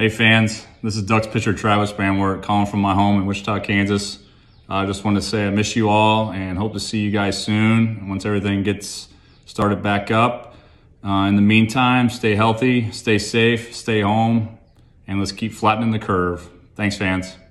Hey fans, this is Ducks pitcher Travis Banwart calling from my home in Wichita, Kansas. I just wanted to say I miss you all and hope to see you guys soon once everything gets started back up. In the meantime, stay healthy, stay safe, stay home, and let's keep flattening the curve. Thanks, fans.